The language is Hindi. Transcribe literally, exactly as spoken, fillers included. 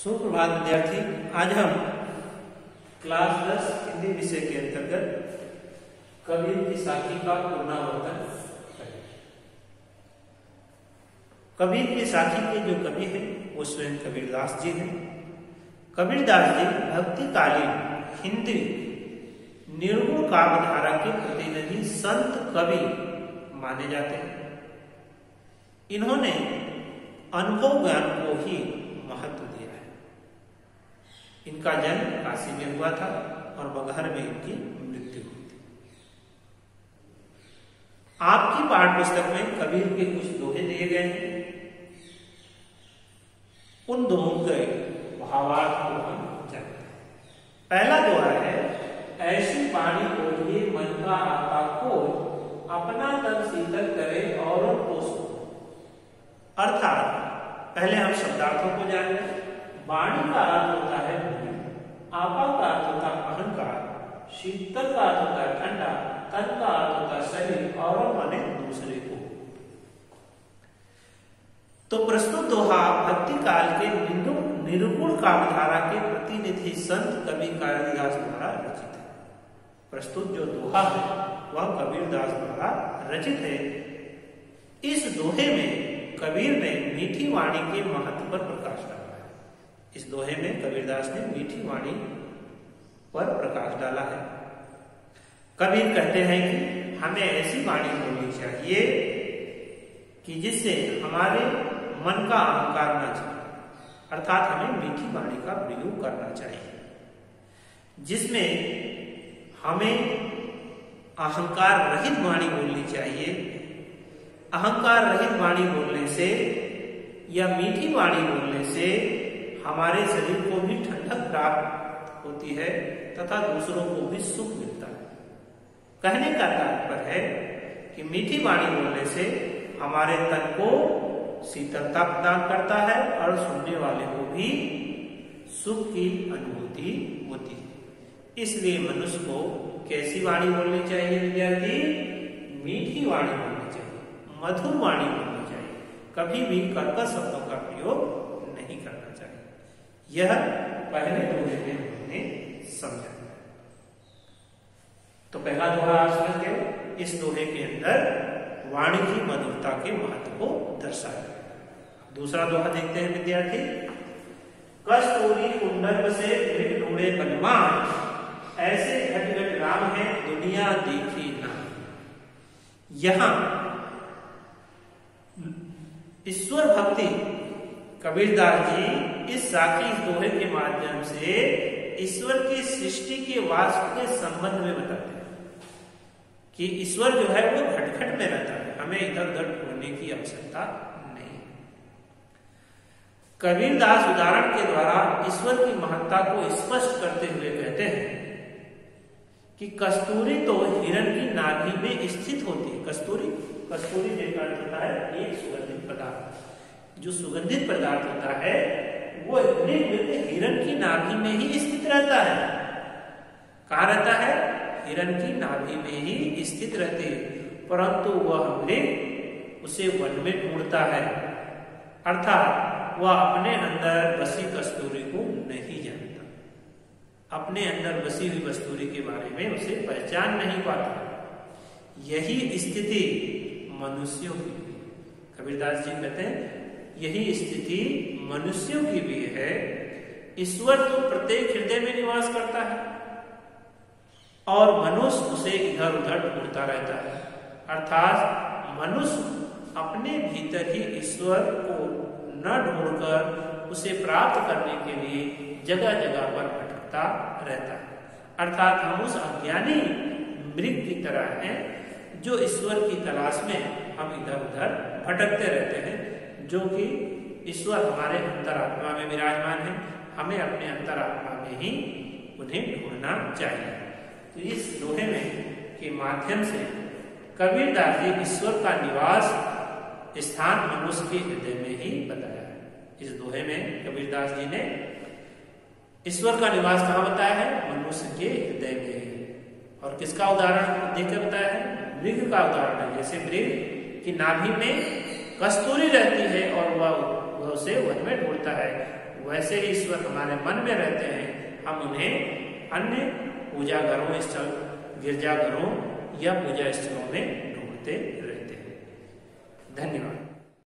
सुप्रभात विद्यार्थी। आज हम क्लास दस हिंदी विषय के अंतर्गत कबीर की साखी का पुनरावर्तन करेंगे। कबीर की साखी के जो कवि हैं वो स्वयं कबीरदास जी हैं। कबीरदास जी भक्तिकालीन हिंदी निर्गुण काव्यधारा के प्रतिनिधि संत कवि माने जाते हैं। इन्होंने अनुभव ज्ञान को ही महत्व दिया है। इनका जन्म काशी में हुआ था और बगहर में इनकी मृत्यु हुई थी। आपकी पाठ पुस्तक में कबीर के कुछ दोहे दिए गए हैं। उन दोहों के भावार्थ को हम जानते हैं। पहला दोहा है, ऐसी पानी ओढ़िए मन का आता को, अपना तन शीतल करे और को सो। अर्थात पहले हम शब्दार्थों को जान लें। वाणी का अर्थ होता है भूमि, आपा का अर्थ होता है अहंकार, शीतल का अर्थ होता है ठंडा, तन का अर्थ होता है शरीर और माने दूसरे को। तो प्रस्तुत दोहा भक्ति काल के निर्गुण काव्यधारा के प्रतिनिधि संत कवि कबीरदास द्वारा रचित है। प्रस्तुत जो दोहा है वह कबीरदास द्वारा रचित है। इस दोहे में कबीर ने मीठी वाणी के महत्व पर प्रकाश डाला है। इस दोहे में कबीरदास ने मीठी वाणी पर प्रकाश डाला है। कबीर कहते हैं कि हमें ऐसी वाणी बोलनी चाहिए कि जिससे हमारे मन का अहंकार न जाए, अर्थात हमें मीठी वाणी का प्रयोग करना चाहिए, जिसमें हमें अहंकार रहित वाणी बोलनी चाहिए। अहंकार रहित वाणी बोलने से या मीठी वाणी बोलने से हमारे शरीर को भी ठंडक प्राप्त होती है तथा दूसरों को भी सुख मिलता है। कहने का तात्पर्य है कि मीठी वाणी बोलने से हमारे तन को शीतलता प्रदान करता है और सुनने वाले को भी सुख की अनुभूति होती है। इसलिए मनुष्य को कैसी वाणी बोलनी चाहिए विद्यार्थी? मीठी वाणी बोलनी चाहिए, मधुर वाणी बोलनी चाहिए। कभी भी कर्कश शब्दों का प्रयोग नहीं करना चाहिए। यह पहले दोहे में हमने समझा। तो पहला दोहा आप समझ गए। इस दोहे के अंदर वाणी की मधुरता के महत्व को दर्शाया। दूसरा दोहा देखते हैं विद्यार्थी। कस्तूरी कुंडल से फिर ढूंढे बलवान, ऐसे घट घट राम है दुनिया देखी ना। यहां ईश्वर भक्ति कबीरदास जी इस साखी दोहे के माध्यम से ईश्वर की सृष्टि के वास्तव के संबंध में बताते हैं कि ईश्वर जो है वो घट घट में रहता है, हमें इधर उधर ढूंढने की आवश्यकता नहीं। कबीरदास उदाहरण के द्वारा ईश्वर की महत्ता को स्पष्ट करते हुए कहते हैं कि कस्तूरी तो हिरण की नाभि में स्थित होती है। कस्तूरी कस्तूरी का अर्थ होता है एक सुगंधित पदार्थ। जो सुगंधित पदार्थ होता है वो हिरण की नाभि में ही स्थित रहता है। कहाँ रहता है? हिरण की नाभि में ही स्थित रहती है, परंतु वह मृग उसे वन में ढूंढता है। अर्थात वह अपने अंदर बसी कस्तूरी को नहीं जानता, अपने अंदर बसी हुई कस्तूरी के बारे में उसे पहचान नहीं पाता। यही स्थिति मनुष्यों की, कबीरदास जी कहते हैं यही स्थिति मनुष्यों की भी है। ईश्वर तो प्रत्येक हृदय में निवास करता है और मनुष्य उसे इधर उधर ढूंढता रहता है। अर्थात मनुष्य अपने भीतर ही ईश्वर को न ढूंढकर उसे प्राप्त करने के लिए जगह जगह पर भटकता रहता है। अर्थात हम उस अज्ञानी मृग की तरह हैं जो ईश्वर की तलाश में हम इधर उधर भटकते रहते हैं, जो कि ईश्वर हमारे अंतरात्मा में विराजमान है। हमें अपने अंतरात्मा में ही उन्हें ढूंढना चाहिए। तो इस दोहे में के माध्यम से कबीरदास जी ईश्वर का निवास स्थान मनुष्य के हृदय में ही बताया है। इस दोहे में कबीरदास जी ने ईश्वर का निवास कहाँ बताया है? मनुष्य के हृदय में। और किसका उदाहरण देकर बताया है? मृग का उदाहरण है। जैसे मृग की नाभि में कस्तूरी रहती है और वह वह उसे वन में ढूंढता है, वैसे ही ईश्वर हमारे मन में रहते हैं, हम उन्हें अन्य पूजा घरों स्थल गिरजाघरों या पूजा स्थलों में ढूंढते रहते हैं। धन्यवाद।